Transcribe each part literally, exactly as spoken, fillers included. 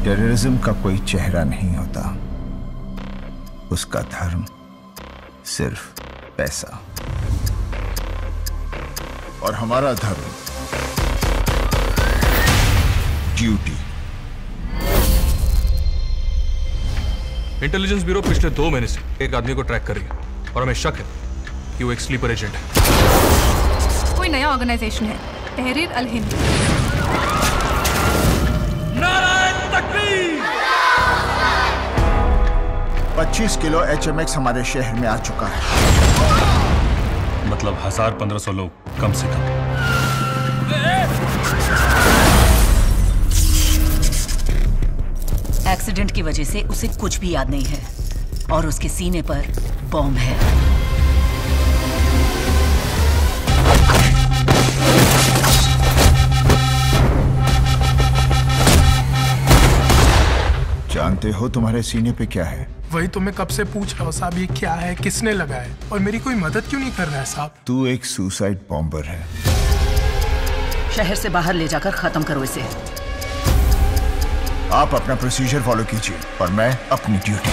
Terrorism का कोई चेहरा नहीं होता, उसका धर्म सिर्फ पैसा। और हमारा धर्म ड्यूटी। इंटेलिजेंस ब्यूरो पिछले दो महीने से एक आदमी को ट्रैक कर रही है और हमें शक है कि वो एक स्लीपर एजेंट है। कोई नया ऑर्गेनाइजेशन है, तहरीर अल हिंद। नारायण तकबीर। पच्चीस किलो एच एम एक्स हमारे शहर में आ चुका है। मतलब हजार पंद्रह सौ लोग कम से कम। एक्सीडेंट की वजह से उसे कुछ भी याद नहीं है और उसके सीने पर बॉम्ब है। जानते हो तुम्हारे सीने पे क्या है? वही तो मैं कब से पूछ रहा हूँ साहब, ये क्या है, किसने लगाया और मेरी कोई मदद क्यों नहीं कर रहा है साहब? तू एक सुसाइड बॉम्बर है। शहर से बाहर ले जाकर खत्म करो इसे। आप अपना प्रोसीजर फॉलो कीजिए और मैं अपनी ड्यूटी।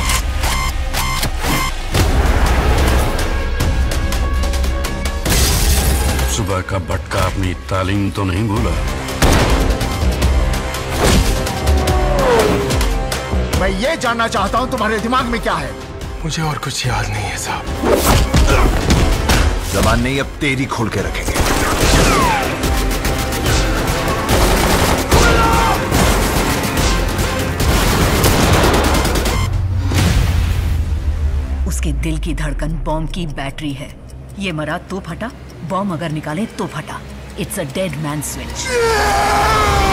सुबह का भटका अपनी तालीम तो नहीं भूला? मैं ये जानना चाहता हूं तुम्हारे दिमाग में क्या है। मुझे और कुछ याद नहीं है साहब। जबान नहीं, अब तेरी खोल के रखेंगे। उसके दिल की धड़कन बॉम्ब की बैटरी है। ये मरा तो फटा, बॉम्ब अगर निकाले तो फटा। It's a dead man switch.